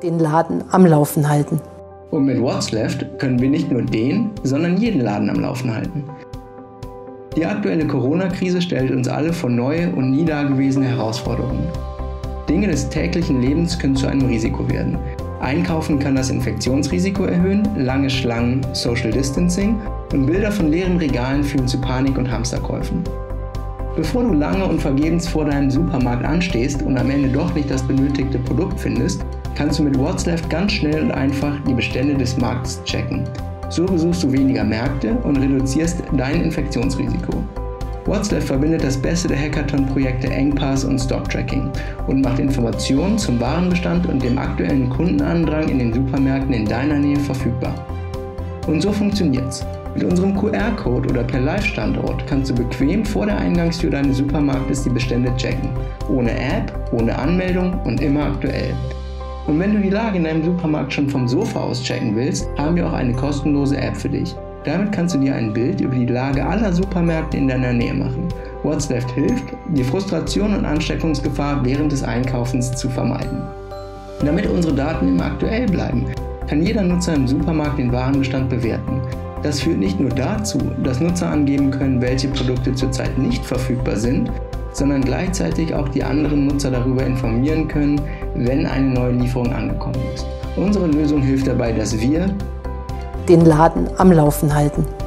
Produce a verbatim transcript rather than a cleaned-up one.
den Laden am Laufen halten. Und mit What's Left können wir nicht nur den, sondern jeden Laden am Laufen halten. Die aktuelle Corona-Krise stellt uns alle vor neue und nie dagewesene Herausforderungen. Dinge des täglichen Lebens können zu einem Risiko werden. Einkaufen kann das Infektionsrisiko erhöhen, lange Schlangen, Social Distancing und Bilder von leeren Regalen führen zu Panik und Hamsterkäufen. Bevor du lange und vergebens vor deinem Supermarkt anstehst und am Ende doch nicht das benötigte Produkt findest, kannst du mit What's Left ganz schnell und einfach die Bestände des Marktes checken. So besuchst du weniger Märkte und reduzierst dein Infektionsrisiko. What's Left verbindet das Beste der Hackathon-Projekte Engpass und Stock-Tracking und macht Informationen zum Warenbestand und dem aktuellen Kundenandrang in den Supermärkten in deiner Nähe verfügbar. Und so funktioniert's. Mit unserem Q R-Code oder per Live-Standort kannst du bequem vor der Eingangstür deines Supermarktes die Bestände checken. Ohne App, ohne Anmeldung und immer aktuell. Und wenn du die Lage in deinem Supermarkt schon vom Sofa aus checken willst, haben wir auch eine kostenlose App für dich. Damit kannst du dir ein Bild über die Lage aller Supermärkte in deiner Nähe machen. What's Left hilft, die Frustration und Ansteckungsgefahr während des Einkaufens zu vermeiden. Damit unsere Daten immer aktuell bleiben, kann jeder Nutzer im Supermarkt den Warenbestand bewerten. Das führt nicht nur dazu, dass Nutzer angeben können, welche Produkte zurzeit nicht verfügbar sind, sondern gleichzeitig auch die anderen Nutzer darüber informieren können, wenn eine neue Lieferung angekommen ist. Unsere Lösung hilft dabei, dass wir den Laden am Laufen halten.